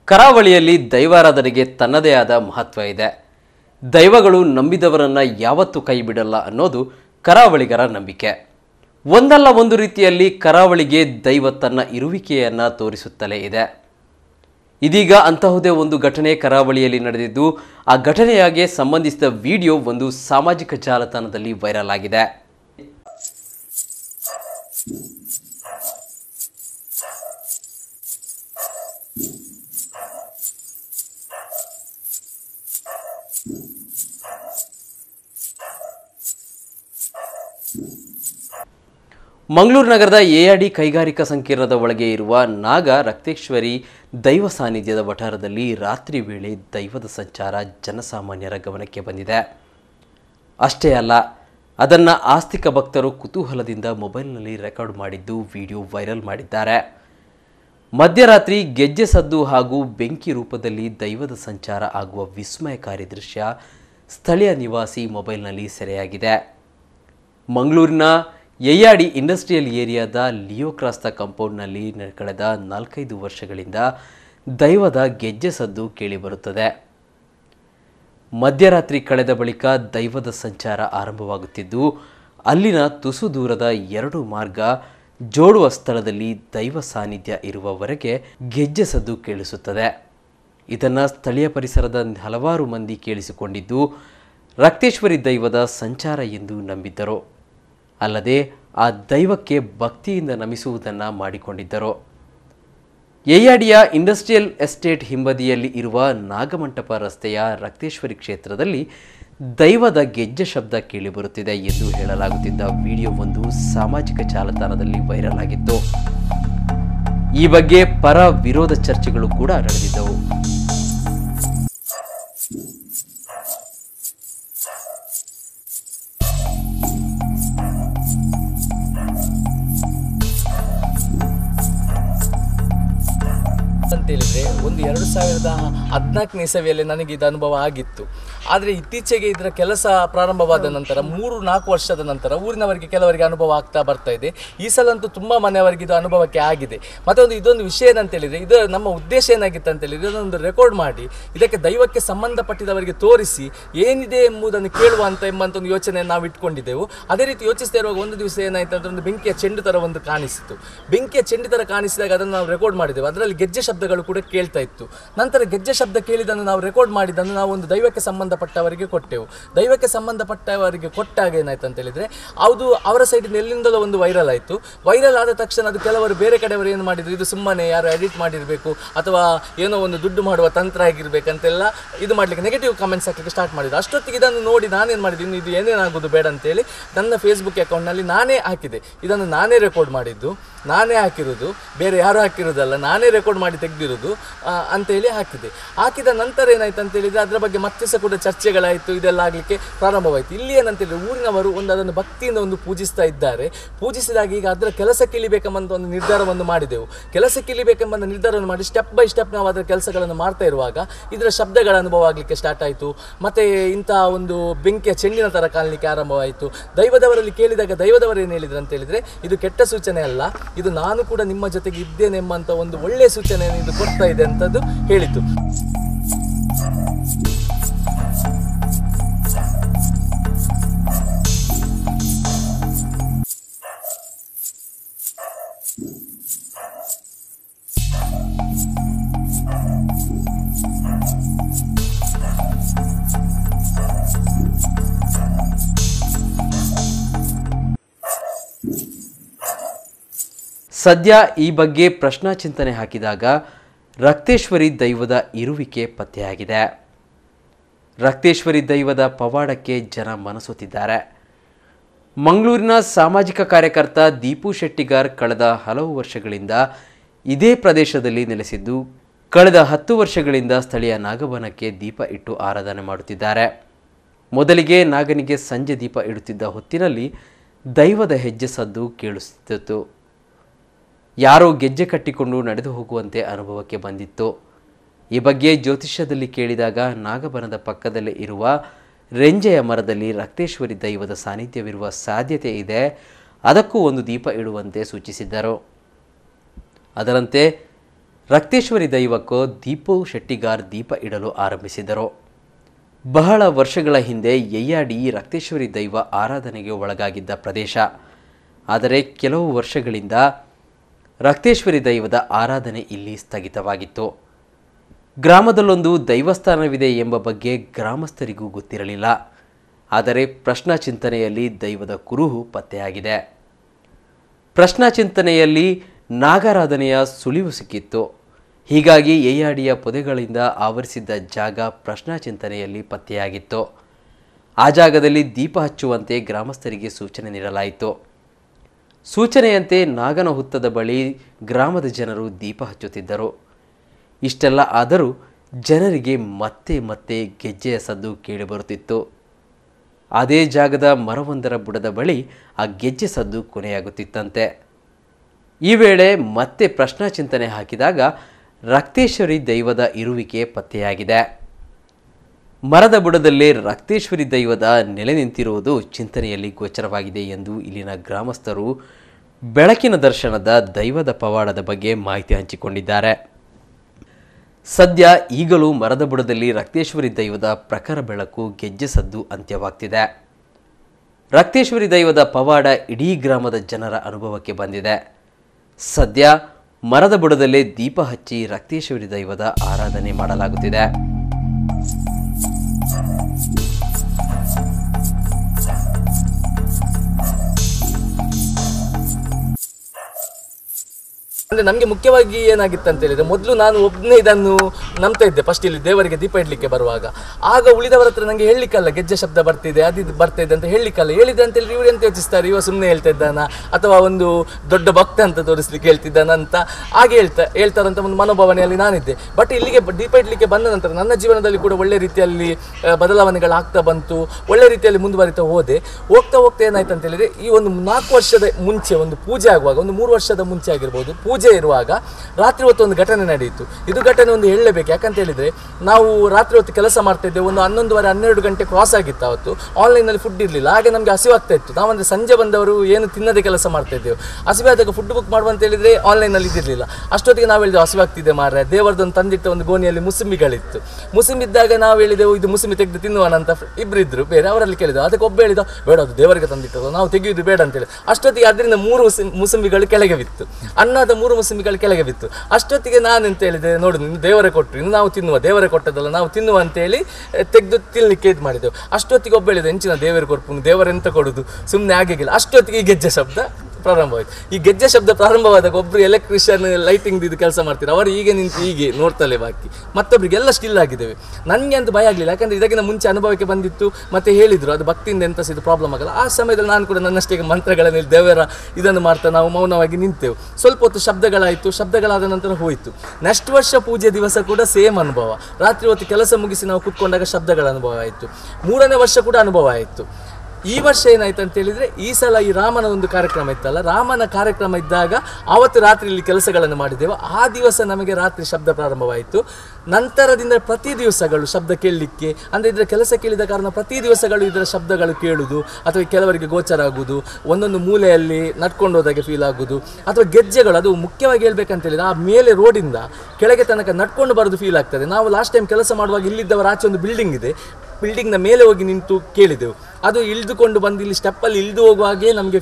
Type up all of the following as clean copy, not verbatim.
ಕರಾವಳಿಯಲ್ಲಿ ದೈವಾರಾಧನೆಗೆ ತನ್ನದೇ ಆದ ಮಹತ್ವ ಇದೆ. ದೈವಗಳು ನಂಬಿದವರನ್ನ ಯಾವತ್ತೂ ಕೈ ಬಿಡಲ್ಲ ಅನ್ನೋದು ಕರಾವಳಿಗರ ನಂಬಿಕೆ. ಒಂದಲ್ಲ ಒಂದು ರೀತಿಯಲ್ಲಿ ಕರಾವಳಿಗೆ ದೈವ ತನ್ನ ಇರುವಿಕೆಯನ್ನ ತೋರಿಸುತ್ತಲೇ ಇದೆ. ಇದೀಗ ಅಂತಹುದೇ ಒಂದು ಘಟನೆ ಕರಾವಳಿಯಲ್ಲಿ ನಡೆದಿದ್ದು, ಆ ಘಟನೆಯಾಗೆ ಸಂಬಂಧಿಸಿದ ವಿಡಿಯೋ ಒಂದು ಸಾಮಾಜಿಕ ಜಾಲತಾಣದಲ್ಲಿ ವೈರಲ್ ಆಗಿದೆ. ಮಂಗಳೂರು ನಗರದ ಎಆರ್ಡಿ ಕೈಗಾರಿಕಾ ಸಂಕೀರ್ಣದ ಒಳಗೆ ಇರುವ ನಾಗ ರಕ್ತೇಶ್ವರಿ ದೈವ ಸಾನ್ನಿಧ್ಯದ ವಠಾರದಲ್ಲಿ ರಾತ್ರಿ ವೇಳೆ ದೈವದ ಸಂಚಾರ ಜನಸಾಮಾನ್ಯರ ಗಮನಕ್ಕೆ ಬಂದಿದೆ. ಅಷ್ಟೇ ಅಲ್ಲ, ಅದನ್ನು ಆಸ್ತಿಕ ಭಕ್ತರು ಕುತೂಹಲದಿಂದ ಮೊಬೈಲ್ನಲ್ಲಿ ರೆಕಾರ್ಡ್ ಮಾಡಿದ್ದು ವಿಡಿಯೋ ವೈರಲ್ ಮಾಡಿದ್ದಾರೆ. ಮಧ್ಯರಾತ್ರಿ ಗೆಜ್ಜೆ ಸದ್ದು ಹಾಗೂ ಬೆಂಕಿ ರೂಪದಲ್ಲಿ ದೈವದ ಸಂಚಾರ ಆಗುವ ವಿಸ್ಮಯಕಾರಿ ದೃಶ್ಯ ಸ್ಥಳೀಯ ನಿವಾಸಿ ಮೊಬೈಲ್ನಲ್ಲಿ ಸೆರೆಯಾಗಿದೆ. ಮಂಗಳೂರಿನ ಎಆರ್ಡಿ ಇಂಡಸ್ಟ್ರಿಯಲ್ ಏರಿಯಾದ ಲಿಯೋ ಕ್ರಾಸ್ನ ಕಾಂಪೌಂಡ್ನಲ್ಲಿ ಕಳೆದ 4-5 ವರ್ಷಗಳಿಂದ ದೈವದ ಗೆಜ್ಜೆ ಸದ್ದು ಕೇಳಿಬರುತ್ತದೆ. ಮಧ್ಯರಾತ್ರಿ ಕಳೆದ ಬಳಿಕ ದೈವದ ಸಂಚಾರ ಆರಂಭವಾಗುತ್ತಿದ್ದು, ಅಲ್ಲಿನ ತುಸು ದೂರದ 2 ಮಾರ್ಗ ಜೋಡುವ ಸ್ಥಳದಲ್ಲಿ ದೈವ ಸಾನ್ನಿಧ್ಯ ಇರುವವರೆಗೆ ಗೆಜ್ಜೆ ಸದ್ದು ಕೇಳಿಸುತ್ತದೆ. ಇದನ್ನು ಸ್ಥಳೀಯ ಪರಿಸರದ ಹಲವಾರು ಮಂದಿ ಕೇಳಿಸಿಕೊಂಡಿದ್ದು, ರಕ್ತೇಶ್ವರಿ ದೈವದ ಸಂಚಾರ ಎಂದು ನಂಬಿದ್ದರು. ಅಲ್ಲದೆ ಆ ದೈವಕ್ಕೆ ಭಕ್ತಿಯಿಂದ ನಮಿಸುವುದನ್ನು ಮಾಡಿಕೊಂಡಿದ್ದರು. ಎಆರ್ಡಿಯ ಇಂಡಸ್ಟ್ರಿಯಲ್ ಎಸ್ಟೇಟ್ ಹಿಂಬದಿಯಲ್ಲಿ ಇರುವ ನಾಗಮಂಟಪ ರಸ್ತೆಯ ರಕ್ತೇಶ್ವರಿ ಕ್ಷೇತ್ರದಲ್ಲಿ ದೈವದ ಗೆಜ್ಜೆ ಶಬ್ದ ಕೇಳಿಬರುತ್ತಿದೆ ಎಂದು ಹೇಳಲಾಗುತ್ತಿದ್ದ ವಿಡಿಯೋ ಒಂದು ಸಾಮಾಜಿಕ ಜಾಲತಾಣದಲ್ಲಿ ವೈರಲ್ ಆಗಿತ್ತು. ಈ ಬಗ್ಗೆ ಪರ ವಿರೋಧ ಚರ್ಚೆಗಳು ಕೂಡ ನಡೆದಿದ್ದವು. ಅಂತೇಳಿದರೆ 2014ನೇ ಇಸವಿಯಲ್ಲಿ ನನಗೆ ಇದು ಅನುಭವ ಆಗಿತ್ತು. ಆದರೆ ಇತ್ತೀಚೆಗೆ ಇದರ ಕೆಲಸ ಪ್ರಾರಂಭವಾದ ನಂತರ 3-4 ವರ್ಷದ ನಂತರ ಊರಿನವರಿಗೆ ಕೆಲವರಿಗೆ ಅನುಭವ ಆಗ್ತಾ ಬರ್ತಾ ಇದೆ. ಈ ಸಲ ಅಂತೂ ತುಂಬ ಮನೆಯವರಿಗೆ ಇದು ಅನುಭವಕ್ಕೆ ಆಗಿದೆ. ಮತ್ತು ಇದೊಂದು ವಿಷಯ ಏನಂತೇಳಿದರೆ, ಇದು ನಮ್ಮ ಉದ್ದೇಶ ಏನಾಗಿತ್ತು ಅಂತೇಳಿದರೆ, ಇದೊಂದು ರೆಕಾರ್ಡ್ ಮಾಡಿ ಇದಕ್ಕೆ ದೈವಕ್ಕೆ ಸಂಬಂಧಪಟ್ಟಿದವರಿಗೆ ತೋರಿಸಿ ಏನಿದೆ ಎಂಬುದನ್ನು ಕೇಳುವಂಥ ಒಂದು ಯೋಚನೆಯನ್ನು ನಾವು ಇಟ್ಕೊಂಡಿದ್ದೆವು. ಅದೇ ರೀತಿ ಯೋಚಿಸ್ತಾ ಇರುವಾಗ ಒಂದು ದಿವಸ ಏನಾಯಿತು ಅಂದರೆ, ಒಂದು ಬೆಂಕಿಯ ಚೆಂಡು ಥರ ಒಂದು ಕಾಣಿಸಿತು. ಬೆಂಕಿಯ ಚೆಂಡು ಥರ ಕಾಣಿಸಿದಾಗ ಅದನ್ನು ನಾವು ರೆಕಾರ್ಡ್ ಮಾಡಿದೆವು. ಅದರಲ್ಲಿ ಗೆಜ್ಜೆ ಶಬ್ದಗಳು ಕೂಡ ಕೇಳ್ತಾ ಇತ್ತು. ನಂತರ ಗೆಜ್ಜೆ ಶಬ್ದ ಕೇಳಿದನ್ನು ನಾವು ರೆಕಾರ್ಡ್ ಮಾಡಿದ್ದನ್ನು ನಾವು ಒಂದು ದೈವಕ್ಕೆ ಸಂಬಂಧಪಟ್ಟವರಿಗೆ ಕೊಟ್ಟೆವು. ದೈವಕ್ಕೆ ಸಂಬಂಧಪಟ್ಟವರಿಗೆ ಕೊಟ್ಟಾಗ ಏನಾಯ್ತು ಅಂತ ಹೇಳಿದರೆ, ಅದು ಅವರ ಸೈಡಿಂದ ಎಲ್ಲಿಂದಲೋ ಒಂದು ವೈರಲ್ ಆಯಿತು. ವೈರಲ್ ಆದ ತಕ್ಷಣ ಅದು ಕೆಲವರು ಬೇರೆ ಕಡೆಯವರು ಏನು ಮಾಡಿದರು, ಇದು ಸುಮ್ಮನೆ ಯಾರು ಎಡಿಟ್ ಮಾಡಿರಬೇಕು ಅಥವಾ ಏನೋ ಒಂದು ದುಡ್ಡು ಮಾಡುವ ತಂತ್ರ ಆಗಿರಬೇಕಂತೆಲ್ಲ ಇದು ಮಾಡಲಿಕ್ಕೆ ನೆಗೆಟಿವ್ ಕಮೆಂಟ್ಸ್ ಹಾಕಲಿಕ್ಕೆ ಸ್ಟಾರ್ಟ್ ಮಾಡಿದ್ರು. ಅಷ್ಟೊತ್ತಿಗೆ ಇದನ್ನು ನೋಡಿ ನಾನೇನು ಮಾಡಿದ್ದು, ಇನ್ನು ಇದು ಏನೇನಾಗೋದು ಬೇಡ ಅಂತೇಳಿ ನನ್ನ ಫೇಸ್ಬುಕ್ ಅಕೌಂಟ್ನಲ್ಲಿ ನಾನೇ ಹಾಕಿದೆ. ಇದನ್ನು ನಾನೇ ರೆಕಾರ್ಡ್ ಮಾಡಿದ್ದು, ನಾನೇ ಹಾಕಿರೋದು, ಬೇರೆ ಯಾರು ಹಾಕಿರೋದಲ್ಲ, ನಾನೇ ರೆಕಾರ್ಡ್ ಮಾಡಿ ತೆಗೆದಿರೋದು ಅಂತೇಳಿ ಹಾಕಿದೆ. ಹಾಕಿದ ನಂತರ ಏನಾಯ್ತು ಅಂತೇಳಿದರೆ, ಅದರ ಬಗ್ಗೆ ಮತ್ತೆ ಸಹ ಕೂಡ ಚರ್ಚೆಗಳಾಯಿತು, ಇದೆಲ್ಲ ಆಗಲಿಕ್ಕೆ ಪ್ರಾರಂಭವಾಯಿತು. ಇಲ್ಲಿ ಏನಂತೇಳಿದರೆ, ಊರಿನವರು ಅದನ್ನು ಭಕ್ತಿಯಿಂದ ಒಂದು ಪೂಜಿಸ್ತಾ ಇದ್ದಾರೆ. ಪೂಜಿಸಿದಾಗ ಈಗ ಅದರ ಕೆಲಸಕ್ಕೆ ಇಳಿಬೇಕೆಂಬಂತ ಒಂದು ನಿರ್ಧಾರವನ್ನು ಮಾಡಿದೆವು. ಕೆಲಸಕ್ಕೆ ಇಳಿಬೇಕೆಂಬ ನಿರ್ಧಾರವನ್ನು ಮಾಡಿ ಸ್ಟೆಪ್ ಬೈ ಸ್ಟೆಪ್ ನಾವು ಅದರ ಕೆಲಸಗಳನ್ನು ಮಾಡ್ತಾ ಇರುವಾಗ ಇದರ ಶಬ್ದಗಳ ಅನುಭವ ಆಗಲಿಕ್ಕೆ ಸ್ಟಾರ್ಟ್ ಆಯಿತು. ಮತ್ತು ಇಂಥ ಒಂದು ಬೆಂಕಿಯ ಚೆಂಡಿನ ಥರ ಕಾಣಲಿಕ್ಕೆ ಆರಂಭವಾಯಿತು. ದೈವದವರಲ್ಲಿ ಕೇಳಿದಾಗ ದೈವದವರು ಏನು ಹೇಳಿದ್ರು ಅಂತ ಹೇಳಿದರೆ, ಇದು ಕೆಟ್ಟ ಸೂಚನೆ ಅಲ್ಲ, ಇದು ನಾನು ಕೂಡ ನಿಮ್ಮ ಜೊತೆಗೆ ಇದ್ದೇನೆ ಎಂಬಂಥ ಒಂದು ಒಳ್ಳೆಯ ಸೂಚನೆಯನ್ನು ಇದು ಕೊಡ್ತಾ ಇದೆ ಅಂತದ್ದು ಹೇಳಿತು. ಸದ್ಯ ಈ ಬಗ್ಗೆ ಪ್ರಶ್ನಾಚಿಂತನೆ ಹಾಕಿದಾಗ ರಕ್ತೇಶ್ವರಿ ದೈವದ ಇರುವಿಕೆ ಪತ್ತೆಯಾಗಿದೆ. ರಕ್ತೇಶ್ವರಿ ದೈವದ ಪವಾಡಕ್ಕೆ ಜನ ಮನಸೋತಿದ್ದಾರೆ. ಮಂಗಳೂರಿನ ಸಾಮಾಜಿಕ ಕಾರ್ಯಕರ್ತ ದೀಪು ಶೆಟ್ಟಿಗಾರ್ ಕಳೆದ ಹಲವು ವರ್ಷಗಳಿಂದ ಇದೇ ಪ್ರದೇಶದಲ್ಲಿ ನೆಲೆಸಿದ್ದು, ಕಳೆದ 10 ವರ್ಷಗಳಿಂದ ಸ್ಥಳೀಯ ನಾಗಬನಕ್ಕೆ ದೀಪ ಇಟ್ಟು ಆರಾಧನೆ ಮಾಡುತ್ತಿದ್ದಾರೆ. ಮೊದಲಿಗೆ ನಾಗನಿಗೆ ಸಂಜೆ ದೀಪ ಇಡುತ್ತಿದ್ದ ಹೊತ್ತಿನಲ್ಲಿ ದೈವದ ಹೆಜ್ಜೆ ಸದ್ದು ಕೇಳಿಸುತ್ತಿತ್ತು. ಯಾರೋ ಗೆಜ್ಜೆ ಕಟ್ಟಿಕೊಂಡು ನಡೆದು ಹೋಗುವಂತೆ ಅನುಭವಕ್ಕೆ ಬಂದಿತ್ತು. ಈ ಬಗ್ಗೆ ಜ್ಯೋತಿಷ್ಯದಲ್ಲಿ ಕೇಳಿದಾಗ ನಾಗಬನದ ಪಕ್ಕದಲ್ಲೇ ಇರುವ ರೆಂಜೆಯ ಮರದಲ್ಲಿ ರಕ್ತೇಶ್ವರಿ ದೈವದ ಸಾನ್ನಿಧ್ಯವಿರುವ ಸಾಧ್ಯತೆ ಇದೆ, ಅದಕ್ಕೂ ಒಂದು ದೀಪ ಇಡುವಂತೆ ಸೂಚಿಸಿದ್ದರು. ಅದರಂತೆ ರಕ್ತೇಶ್ವರಿ ದೈವಕ್ಕೂ ದೀಪು ಶೆಟ್ಟಿಗಾರ್ ದೀಪ ಇಡಲು ಆರಂಭಿಸಿದರು. ಬಹಳ ವರ್ಷಗಳ ಹಿಂದೆ ಯಯ್ಯಾಡಿ ರಕ್ತೇಶ್ವರಿ ದೈವ ಆರಾಧನೆಗೆ ಒಳಗಾಗಿದ್ದ ಪ್ರದೇಶ. ಆದರೆ ಕೆಲವು ವರ್ಷಗಳಿಂದ ರಕ್ತೇಶ್ವರಿ ದೈವದ ಆರಾಧನೆ ಇಲ್ಲಿ ಸ್ಥಗಿತವಾಗಿತ್ತು. ಗ್ರಾಮದಲ್ಲೊಂದು ದೈವಸ್ಥಾನವಿದೆ ಎಂಬ ಬಗ್ಗೆ ಗ್ರಾಮಸ್ಥರಿಗೂ ಗೊತ್ತಿರಲಿಲ್ಲ. ಆದರೆ ಪ್ರಶ್ನಾ ಚಿಂತನೆಯಲ್ಲಿ ದೈವದ ಕುರುಹು ಪತ್ತೆಯಾಗಿದೆ. ಪ್ರಶ್ನಾ ಚಿಂತನೆಯಲ್ಲಿ ನಾಗಾರಾಧನೆಯ ಸುಳಿವು ಸಿಕ್ಕಿತ್ತು. ಹೀಗಾಗಿ ಯಯ್ಯಾಡಿಯ ಪೊದೆಗಳಿಂದ ಆವರಿಸಿದ್ದ ಜಾಗ ಪ್ರಶ್ನಾ ಚಿಂತನೆಯಲ್ಲಿ ಪತ್ತೆಯಾಗಿತ್ತು. ಆ ಜಾಗದಲ್ಲಿ ದೀಪ ಹಚ್ಚುವಂತೆ ಗ್ರಾಮಸ್ಥರಿಗೆ ಸೂಚನೆ ನೀಡಲಾಯಿತು. ಸೂಚನೆಯಂತೆ ನಾಗನ ಹುತ್ತದ ಬಳಿ ಗ್ರಾಮದ ಜನರು ದೀಪ ಹಚ್ಚುತ್ತಿದ್ದರು. ಇಷ್ಟೆಲ್ಲ ಆದರೂ ಜನರಿಗೆ ಮತ್ತೆ ಮತ್ತೆ ಗೆಜ್ಜೆಯ ಸದ್ದು ಕೇಳಿಬರುತ್ತಿತ್ತು. ಅದೇ ಜಾಗದ ಮರವೊಂದರ ಬುಡದ ಬಳಿ ಆ ಗೆಜ್ಜೆ ಸದ್ದು ಕೊನೆಯಾಗುತ್ತಿತ್ತಂತೆ. ಈ ವೇಳೆ ಮತ್ತೆ ಪ್ರಶ್ನಾ ಚಿಂತನೆ ಹಾಕಿದಾಗ ರಕ್ತೇಶ್ವರಿ ದೈವದ ಇರುವಿಕೆ ಪತ್ತೆಯಾಗಿದೆ. ಮರದ ಬುಡದಲ್ಲೇ ರಕ್ತೇಶ್ವರಿ ದೈವದ ನೆಲೆ ನಿಂತಿರುವುದು ಚಿಂತನೆಯಲ್ಲಿ ಗೋಚರವಾಗಿದೆ ಎಂದು ಇಲ್ಲಿನ ಗ್ರಾಮಸ್ಥರು ಬೆಳಕಿನ ದರ್ಶನದ ದೈವದ ಪವಾಡದ ಬಗ್ಗೆ ಮಾಹಿತಿ ಹಂಚಿಕೊಂಡಿದ್ದಾರೆ. ಸದ್ಯ ಈಗಲೂ ಮರದ ಬುಡದಲ್ಲಿ ರಕ್ತೇಶ್ವರಿ ದೈವದ ಪ್ರಖರ ಬೆಳಕು ಗೆಜ್ಜೆ ಸದ್ದು ಅಂತ್ಯವಾಗ್ತಿದೆ. ರಕ್ತೇಶ್ವರಿ ದೈವದ ಪವಾಡ ಇಡೀ ಗ್ರಾಮದ ಜನರ ಅನುಭವಕ್ಕೆ ಬಂದಿದೆ. ಸದ್ಯ ಮರದ ಬುಡದಲ್ಲೇ ದೀಪ ಹಚ್ಚಿ ರಕ್ತೇಶ್ವರಿ ದೈವದ ಆರಾಧನೆ ಮಾಡಲಾಗುತ್ತಿದೆ. ಅಂದರೆ ನಮಗೆ ಮುಖ್ಯವಾಗಿ ಏನಾಗಿತ್ತು ಅಂತ ಹೇಳಿದರೆ, ಮೊದಲು ನಾನು ಒಬ್ಬನೇ ಇದನ್ನು ನಂಬ್ತಾ ಇದ್ದೆ. ಫಸ್ಟ್ ಇಲ್ಲಿ ದೇವರಿಗೆ ದೀಪ ಇಡಲಿಕ್ಕೆ ಬರುವಾಗ ಆಗ ಉಳಿದವರ ಹತ್ರ ನನಗೆ ಹೇಳಲಿಕ್ಕಲ್ಲ, ಗೆಜ್ಜೆ ಶಬ್ದ ಬರ್ತಿದೆ, ಅದು ಬರ್ತಾ ಇದೆ ಅಂತ ಹೇಳಲಿಕ್ಕಲ್ಲ. ಹೇಳಿದೆ ಅಂತ ಹೇಳಿ ಇವರು ಎಂತ ಯೋಚಿಸ್ತಾರೆ, ಇವ ಸುಮ್ಮನೆ ಹೇಳ್ತಾ ಇದ್ದಾನ ಅಥವಾ ಒಂದು ದೊಡ್ಡ ಭಕ್ತ ಅಂತ ತೋರಿಸ್ಲಿಕ್ಕೆ ಹೇಳ್ತಿದ್ದಾನ ಅಂತ ಹಾಗೆ ಹೇಳ್ತಾರಂತ ಒಂದು ಮನೋಭಾವನೆಯಲ್ಲಿ ನಾನಿದ್ದೆ. ಬಟ್ ಇಲ್ಲಿಗೆ ದೀಪ ಇಡಲಿಕ್ಕೆ ಬಂದ ನಂತರ ನನ್ನ ಜೀವನದಲ್ಲಿ ಕೂಡ ಒಳ್ಳೆ ರೀತಿಯಲ್ಲಿ ಬದಲಾವಣೆಗಳಾಗ್ತಾ ಬಂತು, ಒಳ್ಳೆ ರೀತಿಯಲ್ಲಿ ಮುಂದುವರಿತಾ ಹೋಗ್ತಾ ಏನಾಯ್ತು ಅಂತ ಹೇಳಿದರೆ, ಈ ಒಂದು 4 ವರ್ಷದ ಮುಂಚೆ ಒಂದು ಪೂಜೆ ಆಗುವಾಗ, ಒಂದು 3 ವರ್ಷದ ಮುಂಚೆ ಆಗಿರ್ಬೋದು, ಪೂಜೆ ಇರುವಾಗ ರಾತ್ರಿ ಹೊತ್ತು ಒಂದು ಘಟನೆ ನಡೆಯಿತು. ಇದು ಘಟನೆ ಒಂದು ಹೇಳಲೇಬೇಕು. ಯಾಕಂತ ಹೇಳಿದ್ರೆ, ನಾವು ರಾತ್ರಿ ಹೊತ್ತು ಕೆಲಸ ಮಾಡ್ತಾ ಇದ್ದೇವೆ. ಒಂದು 11:30-12 ಗಂಟೆ ಕ್ರಾಸ್ ಆಗಿತ್ತು. ಅವತ್ತು ಆನ್ಲೈನಲ್ಲಿ ಫುಡ್ ಇರಲಿಲ್ಲ. ಹಾಗೆ ನಮಗೆ ಹಸಿವಾಗ್ತಾ ಇತ್ತು. ನಾವಂದ್ರೆ ಸಂಜೆ ಬಂದವರು ಏನು ತಿನ್ನದೆ ಕೆಲಸ ಮಾಡ್ತಾ ಇದ್ದೇವೆ. ಹಸಿವಾದಾಗ ಫುಡ್ ಬುಕ್ ಮಾಡುವಂತ ಹೇಳಿದ್ರೆ ಆನ್ಲೈನಲ್ಲಿ ಇದಿರಲಿಲ್ಲ. ಅಷ್ಟೊತ್ತಿಗೆ ನಾವು ಹೇಳಿದೆವು, ಹಸಿವಾಗ್ತಿದೆ ಮಾರ್ರೆ, ದೇವರದೊಂದು ತಂದಿಟ್ಟ ಒಂದು ಗೋಣಿಯಲ್ಲಿ ಮುಸುಂಬಿಗಳಿತ್ತು. ಮುಸುಂಬಿದ್ದಾಗ ನಾವು ಹೇಳಿದೆವು, ಇದು ಮುಸುಂಬಿ ತೆಗೆದು ತಿನ್ನುವನ ಅಂತ ಇಬ್ಬರಿದ್ರು ಬೇರೆ, ಅವರಲ್ಲಿ ಕೇಳಿದೆವು. ಅದಕ್ಕೆ ಒಬ್ಬ ಹೇಳಿದ, ಬೇಡ ಅದು ದೇವರಿಗೆ ತಂದಿಟ್ಟದು, ನಾವು ತೆಗೆಯುವುದು ಬೇಡ ಅಂತೇಳಿ. ಅಷ್ಟೊತ್ತಿಗೆ ಅದರಿಂದ 3 ಮುಸುಂಬಿಗಳು ಕೆಳಗೆ ಬಿತ್ತು. ಅನ್ನದ 3 ಮುಸುಂಬಿಗಳು ಕೆಳಗೆ ಬಿತ್ತು. ಅಷ್ಟೊತ್ತಿಗೆ ನಾನು ಎಂತ ಹೇಳಿದೆ, ನೋಡು ನೀನು ದೇವರೇ ಕೊಟ್ಟರು, ಇನ್ನು ನಾವು ತಿನ್ನುವ, ದೇವರೇ ಕೊಟ್ಟದಲ್ಲ ನಾವು ತಿನ್ನುವ ಅಂತೇಳಿ ತೆಗೆದು ತಿನ್ನಲಿಕ್ಕೆ ಇದು ಮಾಡಿದೆವು. ಅಷ್ಟೊತ್ತಿಗೆ ಒಬ್ಬ ಹೇಳಿದೆ, ಹೆಂಚಿನ ದೇವರು ಕೊಡ್ಪು, ದೇವರೆಂತ ಕೊಡೋದು, ಸುಮ್ಮನೆ ಆಗಿಲ್ಲ. ಅಷ್ಟೊತ್ತಿಗೆ ಈ ಗೆಜ್ಜೆ ಶಬ್ದ ಪ್ರಾರಂಭವಾಯಿತು. ಈ ಗೆಜ್ಜೆ ಶಬ್ದ ಪ್ರಾರಂಭವಾದಾಗ ಒಬ್ಬರು ಎಲೆಕ್ಟ್ರಿಷಿಯನ್ ಲೈಟಿಂಗ್ ಇದು ಕೆಲಸ ಮಾಡ್ತಾರೆ, ಅವರು ಹೀಗೆ ನಿಂತು ಹೀಗೆ ನೋಡ್ತಲೇ ಬಾಕಿ, ಮತ್ತೊಬ್ಬರಿಗೆಲ್ಲ ಸ್ಟಿಲ್ ಆಗಿದ್ದೇವೆ. ನನಗೆ ಅಂತ ಭಯ ಆಗಲಿಲ್ಲ, ಯಾಕಂದರೆ ಇದಕ್ಕಿಂತ ಮುಂಚೆ ಅನುಭವಕ್ಕೆ ಬಂದಿತ್ತು. ಮತ್ತು ಹೇಳಿದರು ಅದು ಭಕ್ತಿಯಿಂದ ಎಂತ ಇದು ಪ್ರಾಬ್ಲಮ್ ಆಗಲ್ಲ. ಆ ಸಮಯದಲ್ಲಿ ನಾನು ಕೂಡ ನನ್ನಷ್ಟೇ ಮಂತ್ರಗಳಲ್ಲಿ ದೇವರ ಇದನ್ನು ಮಾಡ್ತಾ ನಾವು ಮೌನವಾಗಿ ನಿಂತೆವು. ಸ್ವಲ್ಪ ಹೊತ್ತು ಶಬ್ದಗಳಾಯಿತು. ಶಬ್ದಗಳಾದ ನಂತರ ಹೋಯಿತು. ನೆಕ್ಸ್ಟ್ ವರ್ಷ ಪೂಜೆ ದಿವಸ ಕೂಡ ಸೇಮ್ ಅನುಭವ. ರಾತ್ರಿ ಹೊತ್ತು ಕೆಲಸ ಮುಗಿಸಿ ನಾವು ಕೂತ್ಕೊಂಡಾಗ ಶಬ್ದಗಳ ಅನುಭವ ಆಯಿತು. 3ನೇ ವರ್ಷ ಕೂಡ ಅನುಭವ ಆಯಿತು. ಈ ವರ್ಷ ಏನಾಯ್ತು ಅಂತ ಹೇಳಿದರೆ, ಈ ಸಲ ಈ ರಾಮನ ಒಂದು ಕಾರ್ಯಕ್ರಮ ಇತ್ತಲ್ಲ, ರಾಮನ ಕಾರ್ಯಕ್ರಮ ಇದ್ದಾಗ ಆವತ್ತು ರಾತ್ರಿ ಇಲ್ಲಿ ಕೆಲಸಗಳನ್ನು ಮಾಡಿದ್ದೆವು. ಆ ದಿವಸ ನಮಗೆ ರಾತ್ರಿ ಶಬ್ದ ಪ್ರಾರಂಭವಾಯಿತು. ನಂತರದಿಂದ ಪ್ರತಿ ದಿವಸಗಳು ಶಬ್ದ ಕೇಳಲಿಕ್ಕೆ, ಅಂದರೆ ಇದರ ಕೆಲಸ ಕೇಳಿದ ಕಾರಣ ಪ್ರತಿ ದಿವಸಗಳು ಇದರ ಶಬ್ದಗಳು ಕೇಳುವುದು, ಅಥವಾ ಕೆಲವರಿಗೆ ಗೋಚರ ಆಗುವುದು, ಒಂದೊಂದು ಮೂಲೆಯಲ್ಲಿ ನಡ್ಕೊಂಡು ಹೋದಾಗೆ ಫೀಲ್ ಆಗುವುದು, ಅಥವಾ ಗೆಜ್ಜೆಗಳು, ಅದು ಮುಖ್ಯವಾಗಿ ಹೇಳ್ಬೇಕಂತ ಹೇಳಿದರೆ, ಆ ಮೇಲೆ ರೋಡಿಂದ ಕೆಳಗೆ ತನಕ ನಡ್ಕೊಂಡು ಬರೋದು ಫೀಲ್ ಆಗ್ತದೆ. ನಾವು ಲಾಸ್ಟ್ ಟೈಮ್ ಕೆಲಸ ಮಾಡುವಾಗ ಇಲ್ಲಿದ್ದವರ ಆಚೆ ಒಂದು ಬಿಲ್ಡಿಂಗ್ ಇದೆ, ಬಿಲ್ಡಿಂಗ್ನ ಮೇಲೆ ಹೋಗಿ ನಿಂತು ಕೇಳಿದೆವು. ಅದು ಇಳಿದುಕೊಂಡು ಬಂದು ಇಲ್ಲಿ ಸ್ಟೆಪ್ಪಲ್ಲಿ ಇಳಿದು ಹೋಗುವಾಗೆ ನಮಗೆ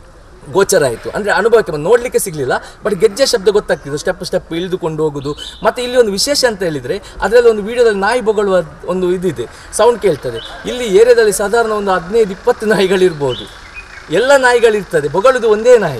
ಗೋಚರ ಆಯಿತು. ಅಂದರೆ ಅನುಭವಕ್ಕೆ ಬಂದು ನೋಡಲಿಕ್ಕೆ ಸಿಗಲಿಲ್ಲ, ಬಟ್ ಗೆಜ್ಜೆ ಶಬ್ದ ಗೊತ್ತಾಗ್ತಿದ್ದು, ಸ್ಟೆಪ್ ಇಳಿದುಕೊಂಡು ಹೋಗೋದು. ಮತ್ತು ಇಲ್ಲಿ ಒಂದು ವಿಶೇಷ ಅಂತ ಹೇಳಿದರೆ, ಅದರಲ್ಲಿ ಒಂದು ವಿಡಿಯೋದಲ್ಲಿ ನಾಯಿ ಬೊಗಳುವ ಒಂದು ಇದಿದೆ, ಸೌಂಡ್ ಕೇಳ್ತದೆ. ಇಲ್ಲಿ ಏರಿಯಾದಲ್ಲಿ ಸಾಧಾರಣ ಒಂದು 15-20 ನಾಯಿಗಳಿರ್ಬೋದು. ಎಲ್ಲ ನಾಯಿಗಳಿರ್ತದೆ, ಬೊಗಳುದು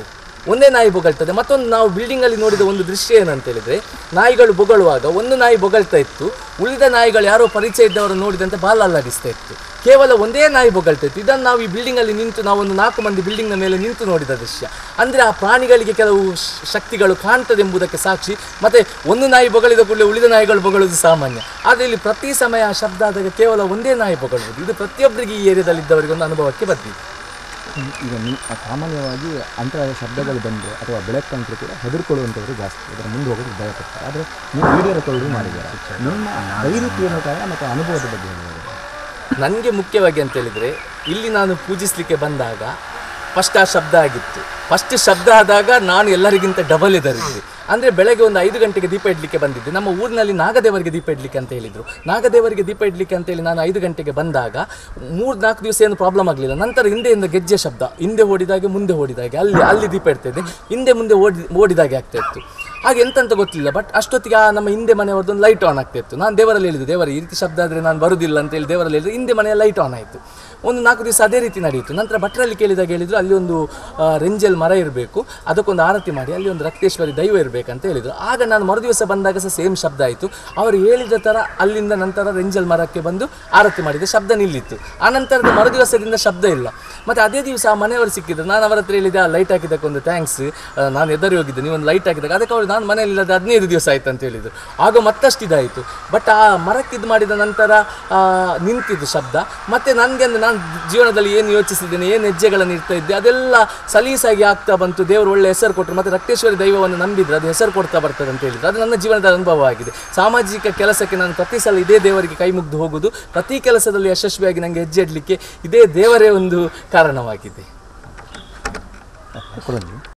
ಒಂದೇ ನಾಯಿ ಬೊಗಳ್ತದೆ. ಮತ್ತೊಂದು ನಾವು ಬಿಲ್ಡಿಂಗಲ್ಲಿ ನೋಡಿದ ಒಂದು ದೃಶ್ಯ ಏನಂತ ಹೇಳಿದರೆ, ನಾಯಿಗಳು ಬೊಗಳುವಾಗ ಒಂದು ನಾಯಿ ಬೊಗಳ್ತಾ ಇತ್ತು, ಉಳಿದ ನಾಯಿಗಳು ಯಾರೋ ಪರಿಚಯ ಇದ್ದವರು ನೋಡಿದಂತೆ ಬಾಲ ಅಲ್ಲಾಡಿಸ್ತಾ ಇತ್ತು. ಕೇವಲ ಒಂದೇ ನಾಯಿ ಬೊಗಳ್ತಾ ಇತ್ತು. ಇದನ್ನು ನಾವು ಈ ಬಿಲ್ಡಿಂಗಲ್ಲಿ ನಿಂತು, ನಾವೊಂದು 4 ಮಂದಿ ಬಿಲ್ಡಿಂಗ್ನ ಮೇಲೆ ನಿಂತು ನೋಡಿದ ದೃಶ್ಯ. ಅಂದರೆ ಆ ಪ್ರಾಣಿಗಳಿಗೆ ಕೆಲವು ಶಕ್ತಿಗಳು ಕಾಣ್ತದೆ ಎಂಬುದಕ್ಕೆ ಸಾಕ್ಷಿ. ಮತ್ತು ಒಂದು ನಾಯಿ ಬೊಗಳಿದ ಕೂಡಲೇ ಉಳಿದ ನಾಯಿಗಳು ಬೊಗಳುವುದು ಸಾಮಾನ್ಯ. ಆದರೆ ಇಲ್ಲಿ ಪ್ರತಿ ಸಮಯ ಆ ಶಬ್ದ ಆದಾಗ ಕೇವಲ ಒಂದೇ ನಾಯಿ ಬೊಗಳುವುದು. ಇದು ಪ್ರತಿಯೊಬ್ಬರಿಗೆ ಈ ಏರಿಯಾದಲ್ಲಿದ್ದವರಿಗೆ ಒಂದು ಅನುಭವಕ್ಕೆ ಬಂದಿದೆ. ಈಗ ಸಾಮಾನ್ಯವಾಗಿ ಅಂತಹ ಶಬ್ದಗಳು ಬಂದರೆ ಅಥವಾ ಬೆಳಕು ಕಂಡ್ರೆ ಕೂಡ ಹೆದರ್ಕೊಳ್ಳುವಂಥವರು ಜಾಸ್ತಿ, ಅದರ ಮುಂದೆ ಹೋಗೋದು ಭಯ ಪಡ್ತಾರೆ. ಆದರೆ ನೀವು ವಿಡಿಯೋ ರೆಕಾರ್ಡ್ ಮಾಡಿದ್ದಾರೆ, ನಿಮ್ಮ ಧೈರ್ಯಕ್ಕೆ ಏನೋ ಕಾರಣ ಮತ್ತು ಅನುಭವದ ಬಗ್ಗೆ ಹೇಳಿದ್ದಾರೆ. ನನಗೆ ಮುಖ್ಯವಾಗಿ ಅಂತ ಹೇಳಿದರೆ, ಇಲ್ಲಿ ನಾನು ಪೂಜಿಸಲಿಕ್ಕೆ ಬಂದಾಗ ಫಸ್ಟ್ ಆ ಶಬ್ದ ಆಗಿತ್ತು. ಫಸ್ಟ್ ಶಬ್ದ ಆದಾಗ ನಾನು ಎಲ್ಲರಿಗಿಂತ ಡಬಲ್ ಹೆದರಿದ್ದೆ. ಅಂದರೆ ಬೆಳಗ್ಗೆ ಒಂದು 5 ಗಂಟೆಗೆ ದೀಪ ಇಡಲಿಕ್ಕೆ ಬಂದಿದ್ದೆ. ನಮ್ಮ ಊರಿನಲ್ಲಿ ನಾಗದೇವರಿಗೆ ದೀಪ ಇಡಲಿಕ್ಕೆ ಅಂತ ಹೇಳಿದರು. ನಾಗದೇವರಿಗೆ ದೀಪ ಇಡಲಿಕ್ಕೆ ಅಂತೇಳಿ ನಾನು 5 ಗಂಟೆಗೆ ಬಂದಾಗ 3-4 ದಿವಸ ಏನು ಪ್ರಾಬ್ಲಮ್ ಆಗಲಿಲ್ಲ. ನಂತರ ಹಿಂದೆಯಿಂದ ಗೆಜ್ಜೆ ಶಬ್ದ, ಹಿಂದೆ ಓಡಿದಾಗೆ ಮುಂದೆ ಓಡಿದಾಗೆ, ಅಲ್ಲಿ ದೀಪ ಇಡ್ತಿದ್ದೆ, ಹಿಂದೆ ಮುಂದೆ ಓಡಿದಾಗೆ ಆಗ್ತಾ ಇತ್ತು. ಹಾಗೆ ಎಂತಂತ ಗೊತ್ತಿಲ್ಲ. ಬಟ್ ಅಷ್ಟೊತ್ತಿಗೆ ನಮ್ಮ ಹಿಂದೆ ಮನೆಯವ್ರದ್ದು ಒಂದು ಲೈಟ್ ಆನ್ ಆಗ್ತಾ ಇತ್ತು. ನಾನು ದೇವರಲ್ಲಿ ಹೇಳಿದೆ, ದೇವರ ಈ ರೀತಿ ಶಬ್ದ ಆದರೆ ನಾನು ಬರುವುದಿಲ್ಲ ಅಂತೇಳಿ ದೇವರಲ್ಲಿ ಹೇಳಿದ್ರೆ ಹಿಂದೆ ಮನೆಯ ಲೈಟ್ ಆನ್ ಆಯಿತು. ಒಂದು 4 ದಿವಸ ಅದೇ ರೀತಿ ನಡೆಯಿತು. ನಂತರ ಭಟ್ರಲ್ಲಿ ಕೇಳಿದಾಗ ಹೇಳಿದರು, ಅಲ್ಲಿ ಒಂದು ರೆಂಜಲ್ ಮರ ಇರಬೇಕು, ಅದಕ್ಕೊಂದು ಆರತಿ ಮಾಡಿ, ಅಲ್ಲಿ ಒಂದು ರಕ್ತೇಶ್ವರಿ ದೈವ ಇರಬೇಕಂತ ಹೇಳಿದರು. ಆಗ ನಾನು ಮರುದಿವಸ ಬಂದಾಗ ಸಹ ಸೇಮ್ ಶಬ್ದ ಆಯಿತು. ಅವರು ಹೇಳಿದ ಥರ ಅಲ್ಲಿಂದ ನಂತರ ರೆಂಜಲ್ ಮರಕ್ಕೆ ಬಂದು ಆರತಿ ಮಾಡಿದೆ, ಶಬ್ದ ನಿಲ್ಲಿತ್ತು. ಆ ನಂತರದ ಮರುದಿವಸದಿಂದ ಶಬ್ದ ಇಲ್ಲ. ಮತ್ತು ಅದೇ ದಿವಸ ಆ ಮನೆಯವರು ಸಿಕ್ಕಿದ್ರು. ನಾನು ಅವರ ಹತ್ರ ಹೇಳಿದೆ, ಆ ಲೈಟ್ ಹಾಕಿದ್ದಕ್ಕೊಂದು ಥ್ಯಾಂಕ್ಸ್, ನಾನು ಎದುರು ಹೋಗಿದ್ದೆ, ನೀವೊಂದು ಲೈಟ್ ಹಾಕಿದಾಗ ಅದಕ್ಕೆ ಅವರು ನಾನು ಮನೆಯಲ್ಲಿಲ್ಲದೆ 15 ದಿವಸ ಆಯ್ತು ಅಂತ ಹೇಳಿದರು. ಆಗ ಮತ್ತಷ್ಟು ಇದಾಯಿತು. ಬಟ್ ಆ ಮರಕ್ಕಿದ್ದು ಮಾಡಿದ ನಂತರ ನಿಂತಿದ್ದು ಶಬ್ದ. ಮತ್ತು ನನಗೆ ಅಂದರೆ ನಾನು ಜೀವನದಲ್ಲಿ ಏನು ಯೋಚಿಸಿದ್ದೇನೆ, ಏನು ಹೆಜ್ಜೆಗಳನ್ನು ಇಡ್ತಾ ಇದ್ದೆ, ಅದೆಲ್ಲ ಸಲೀಸಾಗಿ ಆಗ್ತಾ ಬಂತು. ದೇವರು ಒಳ್ಳೆ ಹೆಸರು ಕೊಟ್ಟರು. ಮತ್ತು ರಕ್ತೇಶ್ವರಿ ದೈವವನ್ನು ನಂಬಿದ್ರೆ ಅದು ಹೆಸರು ಕೊಡ್ತಾ ಬರ್ತದೆ ಅಂತ ಹೇಳಿದ್ರು. ಅದು ನನ್ನ ಜೀವನದ ಅನುಭವ ಆಗಿದೆ. ಸಾಮಾಜಿಕ ಕೆಲಸಕ್ಕೆ ನಾನು ಪ್ರತಿ ಸಲ ಇದೇ ದೇವರಿಗೆ ಕೈ ಮುಗ್ದು ಹೋಗೋದು, ಪ್ರತಿ ಕೆಲಸದಲ್ಲಿ ಯಶಸ್ವಿಯಾಗಿ ನನಗೆ ಹೆಜ್ಜೆ ಇಡಲಿಕ್ಕೆ ಇದೇ ದೇವರೇ ಒಂದು ಕಾರಣವಾಗಿದೆ.